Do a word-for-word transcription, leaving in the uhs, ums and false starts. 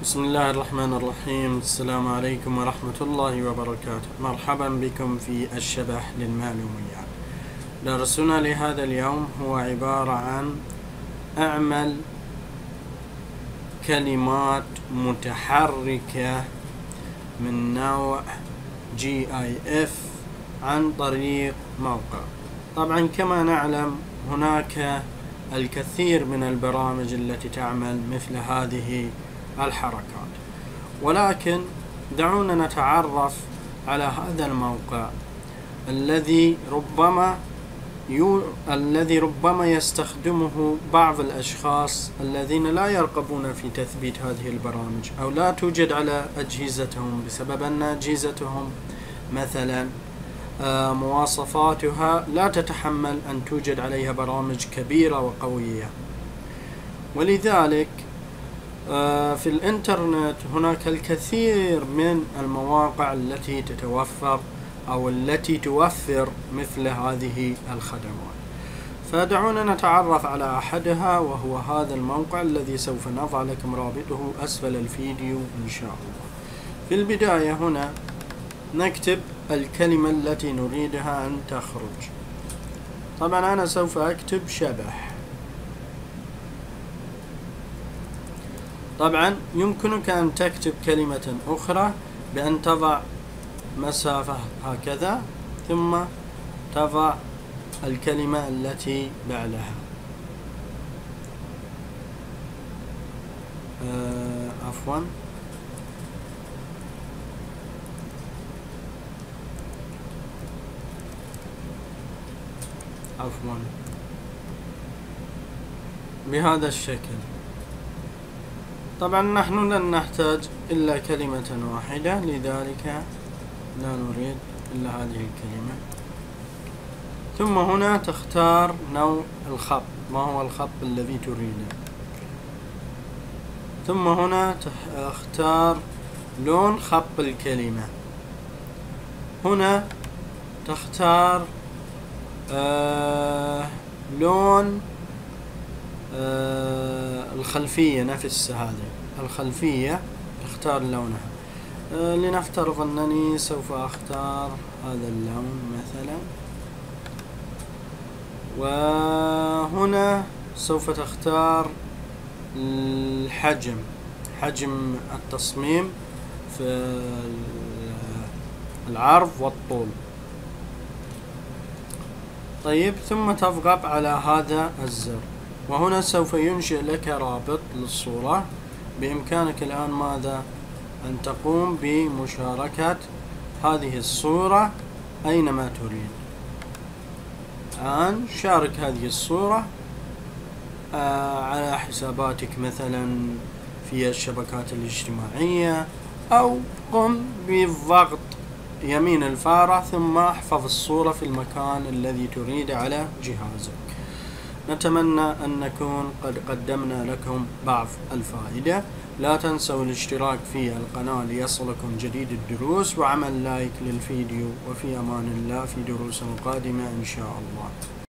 بسم الله الرحمن الرحيم. السلام عليكم ورحمة الله وبركاته. مرحبا بكم في الشبح للمعلوميات. درسنا لهذا اليوم هو عبارة عن اعمل كلمات متحركة من نوع جي آي إف عن طريق موقع. طبعا كما نعلم هناك الكثير من البرامج التي تعمل مثل هذه الحركات، ولكن دعونا نتعرف على هذا الموقع الذي ربما يو... الذي ربما يستخدمه بعض الأشخاص الذين لا يرغبون في تثبيت هذه البرامج أو لا توجد على أجهزتهم بسبب أن أجهزتهم مثلا آه مواصفاتها لا تتحمل أن توجد عليها برامج كبيرة وقوية. ولذلك في الإنترنت هناك الكثير من المواقع التي تتوفر أو التي توفر مثل هذه الخدمات، فدعونا نتعرف على أحدها وهو هذا الموقع الذي سوف نضع لكم رابطه أسفل الفيديو إن شاء الله. في البداية هنا نكتب الكلمة التي نريدها أن تخرج. طبعا أنا سوف أكتب شبح. طبعا يمكنك أن تكتب كلمة أخرى بأن تضع مسافة هكذا ثم تضع الكلمة التي بعدها. أه عفوا عفوا بهذا الشكل. طبعا نحن لن نحتاج إلا كلمة واحدة، لذلك لا نريد إلا هذه الكلمة. ثم هنا تختار نوع الخط، ما هو الخط الذي تريده. ثم هنا تختار لون خط الكلمة. هنا تختار آه لون آه الخلفية نفسها، هذه الخلفية اختار لونها. آه لنفترض أنني سوف أختار هذا اللون مثلا. وهنا سوف تختار الحجم، حجم التصميم في العرض والطول. طيب ثم تضغط على هذا الزر، وهنا سوف ينشئ لك رابط للصورة. بإمكانك الآن ماذا؟ أن تقوم بمشاركة هذه الصورة أينما تريد. الآن شارك هذه الصورة آه على حساباتك مثلا في الشبكات الاجتماعية، أو قم بالضغط يمين الفارة ثم احفظ الصورة في المكان الذي تريد على جهازك. نتمنى أن نكون قد قدمنا لكم بعض الفائدة. لا تنسوا الاشتراك في القناة ليصلكم جديد الدروس، وعمل لايك للفيديو، وفي أمان الله في دروس قادمة إن شاء الله.